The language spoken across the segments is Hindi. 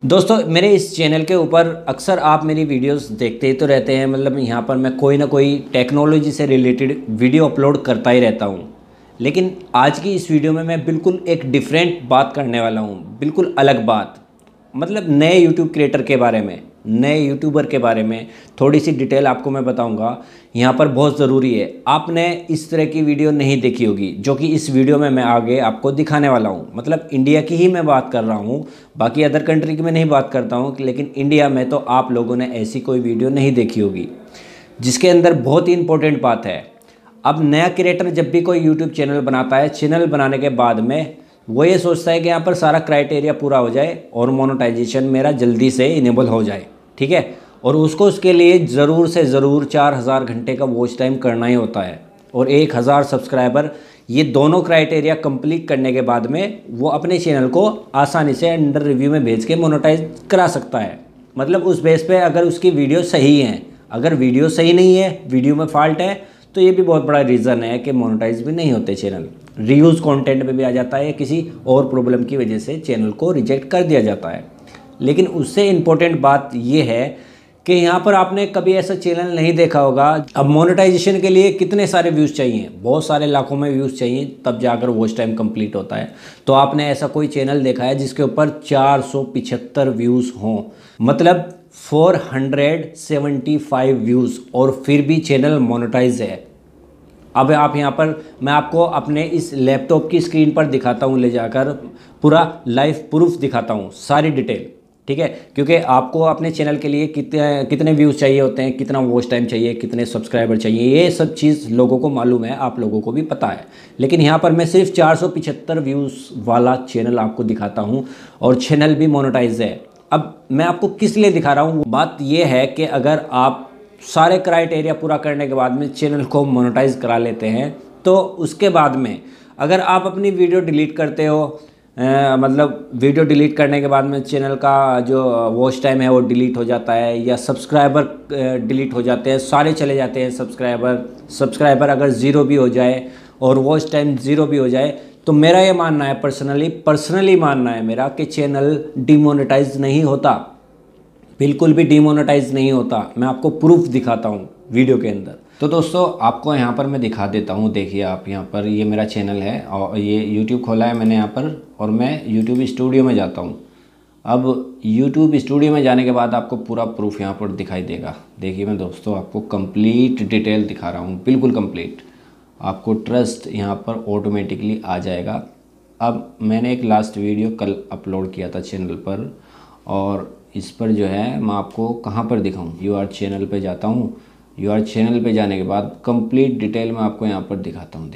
दोस्तों मेरे इस चैनल के ऊपर अक्सर आप मेरी वीडियोस देखते ही तो रहते हैं। मतलब यहाँ पर मैं कोई ना कोई टेक्नोलॉजी से रिलेटेड वीडियो अपलोड करता ही रहता हूँ। लेकिन आज की इस वीडियो में मैं बिल्कुल एक डिफरेंट बात करने वाला हूँ, बिल्कुल अलग बात। मतलब नए यूट्यूब क्रिएटर के बारे में, नए यूट्यूबर के बारे में थोड़ी सी डिटेल आपको मैं बताऊंगा। यहाँ पर बहुत ज़रूरी है, आपने इस तरह की वीडियो नहीं देखी होगी जो कि इस वीडियो में मैं आगे आपको दिखाने वाला हूँ। मतलब इंडिया की ही मैं बात कर रहा हूँ, बाकी अदर कंट्री की मैं नहीं बात करता हूँ, लेकिन इंडिया में तो आप लोगों ने ऐसी कोई वीडियो नहीं देखी होगी जिसके अंदर बहुत ही इंपॉर्टेंट बात है। अब नया क्रिएटर जब भी कोई यूट्यूब चैनल बनाता है, चैनल बनाने के बाद में वो ये सोचता है कि यहाँ पर सारा क्राइटेरिया पूरा हो जाए और मोनेटाइजेशन मेरा जल्दी से इनेबल हो जाए, ठीक है। और उसको उसके लिए ज़रूर से ज़रूर 4000 घंटे का वॉच टाइम करना ही होता है और 1000 सब्सक्राइबर। ये दोनों क्राइटेरिया कंप्लीट करने के बाद में वो अपने चैनल को आसानी से अंडर रिव्यू में भेज के मोनेटाइज करा सकता है। मतलब उस बेस पे अगर उसकी वीडियो सही है। अगर वीडियो सही नहीं है, वीडियो में फॉल्ट है, तो ये भी बहुत बड़ा रीज़न है कि मोनेटाइज भी नहीं होते चैनल। रीयूज़ कंटेंट पे भी आ जाता है, किसी और प्रॉब्लम की वजह से चैनल को रिजेक्ट कर दिया जाता है। लेकिन उससे इम्पोर्टेंट बात ये है कि यहाँ पर आपने कभी ऐसा चैनल नहीं देखा होगा। अब मोनेटाइजेशन के लिए कितने सारे व्यूज़ चाहिए, बहुत सारे लाखों में व्यूज़ चाहिए, तब जाकर वॉच टाइम कंप्लीट होता है। तो आपने ऐसा कोई चैनल देखा है जिसके ऊपर 475 व्यूज़ हों, मतलब 475 व्यूज़, और फिर भी चैनल मोनेटाइज है। अब आप यहाँ पर मैं आपको अपने इस लैपटॉप की स्क्रीन पर दिखाता हूँ, ले जाकर पूरा लाइव प्रूफ दिखाता हूँ, सारी डिटेल, ठीक है। क्योंकि आपको अपने चैनल के लिए कितने व्यूज़ चाहिए होते हैं, कितना वॉच टाइम चाहिए, कितने सब्सक्राइबर चाहिए, ये सब चीज़ लोगों को मालूम है, आप लोगों को भी पता है। लेकिन यहाँ पर मैं सिर्फ 475 व्यूज़ वाला चैनल आपको दिखाता हूँ और चैनल भी मोनेटाइज है। अब मैं आपको किस लिए दिखा रहा हूँ, बात यह है कि अगर आप सारे क्राइटेरिया पूरा करने के बाद में चैनल को मोनेटाइज करा लेते हैं, तो उसके बाद में अगर आप अपनी वीडियो डिलीट करते हो, मतलब वीडियो डिलीट करने के बाद में चैनल का जो वॉच टाइम है वो डिलीट हो जाता है, या सब्सक्राइबर डिलीट हो जाते हैं, सारे चले जाते हैं सब्सक्राइबर अगर ज़ीरो भी हो जाए और वॉच टाइम ज़ीरो भी हो जाए, तो मेरा ये मानना है, पर्सनली मानना है मेरा, कि चैनल डिमोनेटाइज नहीं होता, बिल्कुल भी डिमोनेटाइज नहीं होता। मैं आपको प्रूफ दिखाता हूँ वीडियो के अंदर। तो दोस्तों आपको यहाँ पर मैं दिखा देता हूँ। देखिए आप यहाँ पर, ये मेरा चैनल है और ये YouTube खोला है मैंने यहाँ पर, और मैं YouTube स्टूडियो में जाता हूँ। अब YouTube स्टूडियो में जाने के बाद आपको पूरा प्रूफ यहाँ पर दिखाई देगा। देखिए मैं दोस्तों आपको कंप्लीट डिटेल दिखा रहा हूँ, बिल्कुल कंप्लीट। आपको ट्रस्ट यहाँ पर ऑटोमेटिकली आ जाएगा। अब मैंने एक लास्ट वीडियो कल अपलोड किया था चैनल पर, और इस पर जो है मैं आपको कहाँ पर दिखाऊं, यूआर चैनल पे जाता हूँ। यूआर चैनल पे जाने के बाद कंप्लीट डिटेल में आपको यहाँ पर दिखाता हूँ।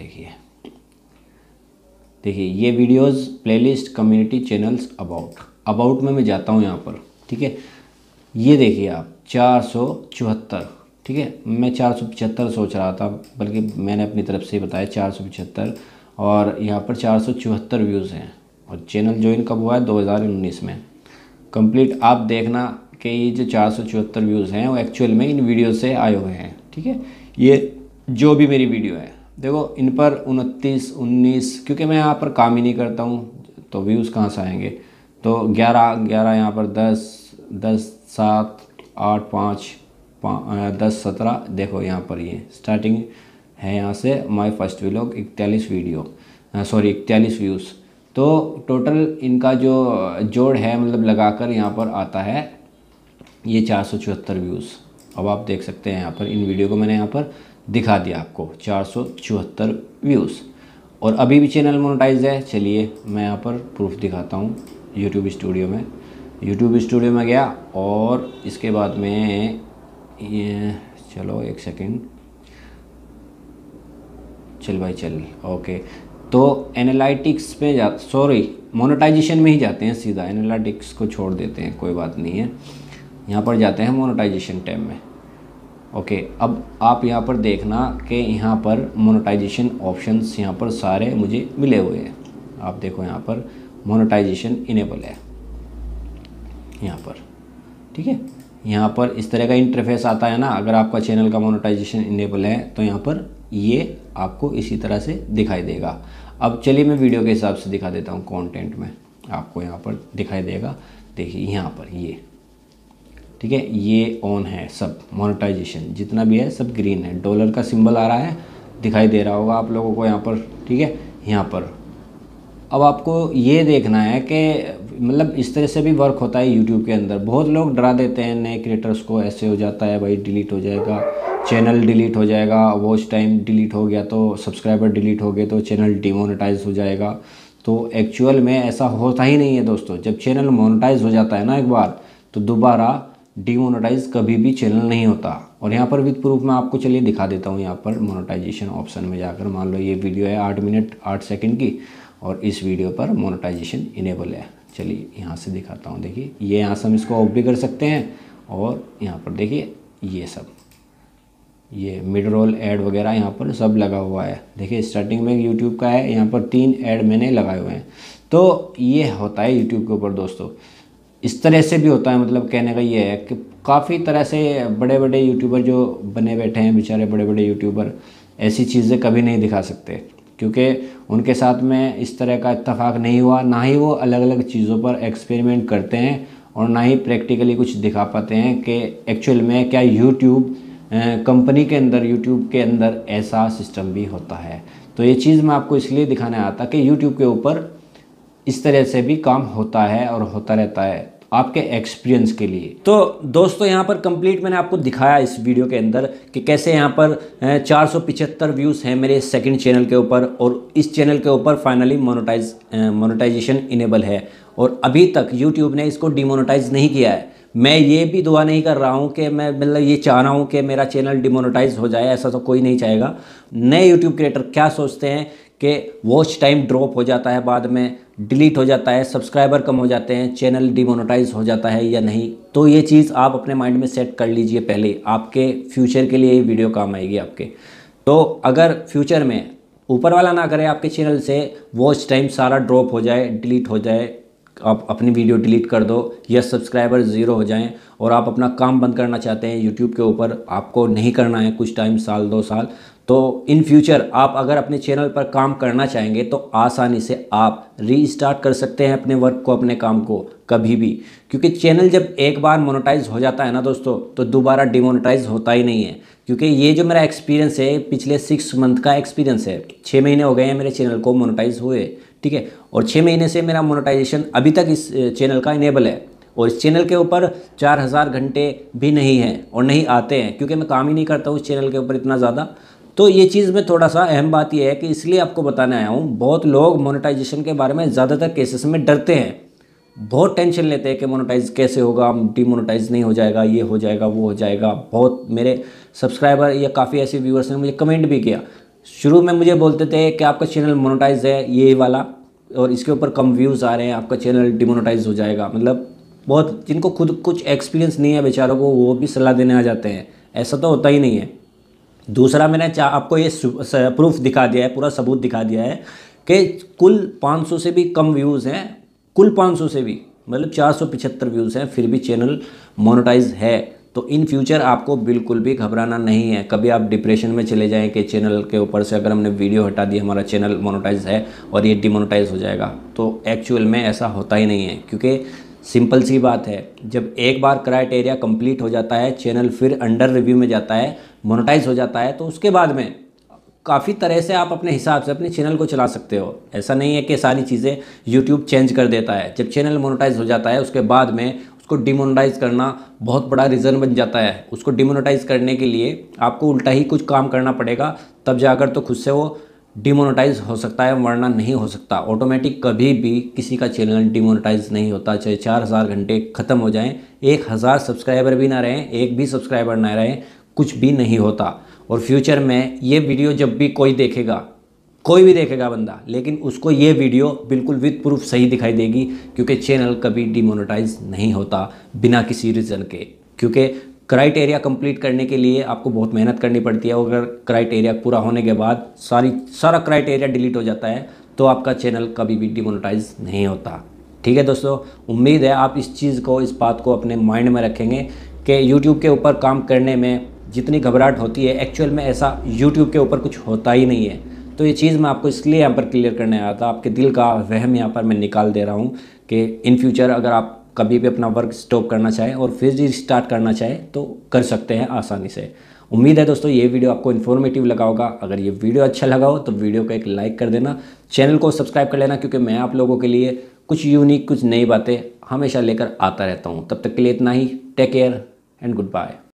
देखिए ये videos playlist community channels about में मैं जाता हूँ यहाँ पर, ठीक है। ये देखिए आप 474, ठीक है। मैं 475 सोच रहा था, बल्कि मैंने अपनी तरफ से बताया 475, और यहाँ पर 474 व्यूज़ हैं। और चैनल ज्वाइन कब हुआ है, 2019 में। कंप्लीट आप देखना कि ये जो 474 व्यूज़ हैं वो एक्चुअल में इन वीडियो से आए हुए हैं, ठीक है। ये जो भी मेरी वीडियो है, देखो इन पर 29, 19, क्योंकि मैं यहाँ पर काम ही नहीं करता हूँ तो व्यूज़ कहाँ से आएंगे। तो 11 यहाँ पर 10, 7, 8, 5, 10, 17, देखो यहाँ पर ये स्टार्टिंग है यहाँ से। My first vlog 41 views. तो टोटल इनका जो जोड़ है, मतलब लगाकर यहाँ पर आता है ये 474 व्यूज़। अब आप देख सकते हैं यहाँ पर, इन वीडियो को मैंने यहाँ पर दिखा दिया आपको, 474 व्यूज़। और अभी भी चैनल मोनेटाइज है। चलिए मैं यहाँ पर प्रूफ दिखाता हूँ। यूट्यूब स्टूडियो में गया, और इसके बाद में ये, चलो एक सेकेंड, चल भाई चल, ओके। तो एनालिटिक्स पे मोनेटाइजेशन में ही जाते हैं सीधा, एनालिटिक्स को छोड़ देते हैं, कोई बात नहीं है। यहाँ पर जाते हैं मोनेटाइजेशन टैब में, ओके। अब आप यहाँ पर देखना कि यहाँ पर मोनेटाइजेशन ऑप्शंस यहाँ पर सारे मुझे मिले हुए हैं। आप देखो यहाँ पर मोनेटाइजेशन इनेबल है यहाँ पर, ठीक है। यहाँ पर इस तरह का इंटरफेस आता है ना। अगर आपका चैनल का मोनेटाइजेशन इनेबल है तो यहाँ पर ये आपको इसी तरह से दिखाई देगा। अब चलिए मैं वीडियो के हिसाब से दिखा देता हूँ। कंटेंट में आपको यहाँ पर दिखाई देगा देखिए यहाँ पर ये, ठीक है, ये ऑन है सब, मोनेटाइजेशन जितना भी है सब ग्रीन है, डॉलर का सिंबल आ रहा है, दिखाई दे रहा होगा आप लोगों को यहाँ पर, ठीक है। यहाँ पर अब आपको ये देखना है कि मतलब इस तरह से भी वर्क होता है यूट्यूब के अंदर। बहुत लोग डरा देते हैं नए क्रिएटर्स को, ऐसे हो जाता है भाई, डिलीट हो जाएगा चैनल, डिलीट हो जाएगा, वॉच टाइम डिलीट हो गया तो, सब्सक्राइबर डिलीट हो गए तो चैनल डिमोनेटाइज हो जाएगा। तो एक्चुअल में ऐसा होता ही नहीं है दोस्तों। जब चैनल मोनेटाइज हो जाता है ना एक बार, तो दोबारा डिमोनेटाइज कभी भी चैनल नहीं होता। और यहाँ पर विद प्रूफ मैं आपको चलिए दिखा देता हूँ। यहाँ पर मोनेटाइजेशन ऑप्शन में जाकर, मान लो ये वीडियो है 8 मिनट 8 सेकंड की, और इस वीडियो पर मोनेटाइजेशन इनेबल है। चलिए यहाँ से दिखाता हूँ, देखिए ये यहाँ से हम इसको ऑफ भी कर सकते हैं। और यहाँ पर देखिए ये सब, ये मिड रोल ऐड वगैरह यहाँ पर सब लगा हुआ है। देखिए स्टार्टिंग में यूट्यूब का है, यहाँ पर 3 ऐड मैंने लगाए हुए हैं। तो ये होता है यूट्यूब के ऊपर दोस्तों। इस तरह से भी होता है, मतलब कहने का ये है कि काफ़ी तरह से बड़े बड़े यूट्यूबर जो बने बैठे हैं बेचारे, बड़े बड़े यूट्यूबर ऐसी चीज़ें कभी नहीं दिखा सकते, क्योंकि उनके साथ में इस तरह का इत्तेफाक नहीं हुआ। ना ही वो अलग अलग चीज़ों पर एक्सपेरिमेंट करते हैं, और ना ही प्रैक्टिकली कुछ दिखा पाते हैं कि एक्चुअल में क्या यूट्यूब कंपनी के अंदर, यूट्यूब के अंदर ऐसा सिस्टम भी होता है। तो ये चीज़ मैं आपको इसलिए दिखाने आया था कि यूट्यूब के ऊपर इस तरह से भी काम होता है और होता रहता है, आपके एक्सपीरियंस के लिए। तो दोस्तों यहाँ पर कंप्लीट मैंने आपको दिखाया इस वीडियो के अंदर कि कैसे यहाँ पर 475 व्यूज़ हैं मेरे सेकंड चैनल के ऊपर, और इस चैनल के ऊपर फाइनली मोनेटाइजेशन इनेबल है। और अभी तक यूट्यूब ने इसको डिमोनेटाइज नहीं किया है। मैं ये भी दुआ नहीं कर रहा हूँ कि मैं मतलब ये चाह रहा हूँ कि मेरा चैनल डिमोनेटाइज हो जाए, ऐसा तो कोई नहीं चाहेगा। नए यूट्यूब क्रिएटर क्या सोचते हैं कि वॉच टाइम ड्रॉप हो जाता है, बाद में डिलीट हो जाता है, सब्सक्राइबर कम हो जाते हैं, चैनल डिमोनेटाइज हो जाता है या नहीं। तो ये चीज़ आप अपने माइंड में सेट कर लीजिए पहले, आपके फ्यूचर के लिए ये वीडियो काम आएगी आपके। तो अगर फ्यूचर में ऊपर वाला ना करे आपके चैनल से वॉच टाइम सारा ड्रॉप हो जाए, डिलीट हो जाए, आप अपनी वीडियो डिलीट कर दो, या सब्सक्राइबर 0 हो जाएं, और आप अपना काम बंद करना चाहते हैं यूट्यूब के ऊपर, आपको नहीं करना है कुछ टाइम, साल 2 साल, तो इन फ्यूचर आप अगर अपने चैनल पर काम करना चाहेंगे तो आसानी से आप रीस्टार्ट कर सकते हैं अपने वर्क को, अपने काम को कभी भी। क्योंकि चैनल जब एक बार मोनेटाइज हो जाता है ना दोस्तों, तो दोबारा डिमोनेटाइज होता ही नहीं है। क्योंकि ये जो मेरा एक्सपीरियंस है, पिछले 6 मंथ का एक्सपीरियंस है, 6 महीने हो गए हैं मेरे चैनल को मोनेटाइज हुए, ठीक है। और 6 महीने से मेरा मोनेटाइजेशन अभी तक इस चैनल का इनेबल है। और इस चैनल के ऊपर 4000 घंटे भी नहीं हैं और नहीं आते हैं, क्योंकि मैं काम ही नहीं करता हूँ इस चैनल के ऊपर इतना ज़्यादा। तो ये चीज़ में थोड़ा सा अहम बात यह है कि इसलिए आपको बताने आया हूँ। बहुत लोग मोनेटाइजेशन के बारे में ज़्यादातर केसेस में डरते हैं, बहुत टेंशन लेते हैं कि मोनेटाइज कैसे होगा, डिमोनेटाइज नहीं हो जाएगा, ये हो जाएगा, वो हो जाएगा। बहुत मेरे सब्सक्राइबर या काफ़ी ऐसे व्यूअर्स ने मुझे कमेंट भी किया। शुरू में मुझे बोलते थे कि आपका चैनल मोनेटाइज है ये वाला, और इसके ऊपर कम व्यूज़ आ रहे हैं, आपका चैनल डिमोनेटाइज हो जाएगा। मतलब बहुत जिनको खुद कुछ एक्सपीरियंस नहीं है बेचारों को, वो भी सलाह देने आ जाते हैं। ऐसा तो होता ही नहीं है। दूसरा, मैंने आपको ये प्रूफ दिखा दिया है, पूरा सबूत दिखा दिया है कि कुल 500 से भी कम व्यूज़ हैं, कुल 500 से भी, मतलब 475 व्यूज़ हैं, फिर भी चैनल मोनेटाइज है। तो इन फ्यूचर आपको बिल्कुल भी घबराना नहीं है। कभी आप डिप्रेशन में चले जाएं कि चैनल के ऊपर से अगर हमने वीडियो हटा दी, हमारा चैनल मोनेटाइज है और ये डिमोनेटाइज हो जाएगा, तो एक्चुअल में ऐसा होता ही नहीं है। क्योंकि सिंपल सी बात है, जब एक बार क्राइटेरिया कंप्लीट हो जाता है, चैनल फिर अंडर रिव्यू में जाता है, मोनेटाइज हो जाता है, तो उसके बाद में काफ़ी तरह से आप अपने हिसाब से अपने चैनल को चला सकते हो। ऐसा नहीं है कि सारी चीज़ें यूट्यूब चेंज कर देता है। जब चैनल मोनेटाइज हो जाता है, उसके बाद में उसको डिमोनेटाइज करना बहुत बड़ा रीज़न बन जाता है। उसको डिमोनेटाइज करने के लिए आपको उल्टा ही कुछ काम करना पड़ेगा, तब जाकर तो खुद से वो डिमोनेटाइज हो सकता है, वरना नहीं हो सकता। ऑटोमेटिक कभी भी किसी का चैनल डिमोनेटाइज नहीं होता, चाहे 4000 घंटे ख़त्म हो जाएं, 1000 सब्सक्राइबर भी ना रहें, एक भी सब्सक्राइबर ना रहें, कुछ भी नहीं होता। और फ्यूचर में ये वीडियो जब भी कोई देखेगा, कोई भी देखेगा बंदा, लेकिन उसको ये वीडियो बिल्कुल विद प्रूफ सही दिखाई देगी, क्योंकि चैनल कभी डिमोनेटाइज नहीं होता बिना किसी रीज़न के। क्योंकि क्राइटेरिया कंप्लीट करने के लिए आपको बहुत मेहनत करनी पड़ती है, और अगर क्राइटेरिया पूरा होने के बाद सारा क्राइटेरिया डिलीट हो जाता है, तो आपका चैनल कभी भी डिमोनेटाइज नहीं होता। ठीक है दोस्तों, उम्मीद है आप इस चीज़ को, इस बात को अपने माइंड में रखेंगे कि यूट्यूब के ऊपर काम करने में जितनी घबराहट होती है, एक्चुअल में ऐसा यूट्यूब के ऊपर कुछ होता ही नहीं है। तो ये चीज़ मैं आपको इसलिए यहाँ पर क्लियर करने आया था, आपके दिल का वहम यहाँ पर मैं निकाल दे रहा हूँ कि इन फ्यूचर अगर आप कभी भी अपना वर्क स्टॉप करना चाहें और फिर रिस्टार्ट करना चाहें तो कर सकते हैं आसानी से। उम्मीद है दोस्तों ये वीडियो आपको इन्फॉर्मेटिव लगा होगा। अगर ये वीडियो अच्छा लगा हो तो वीडियो को एक लाइक कर देना, चैनल को सब्सक्राइब कर लेना, क्योंकि मैं आप लोगों के लिए कुछ यूनिक कुछ नई बातें हमेशा लेकर आता रहता हूँ। तब तक के लिए इतना ही। Take care and good bye.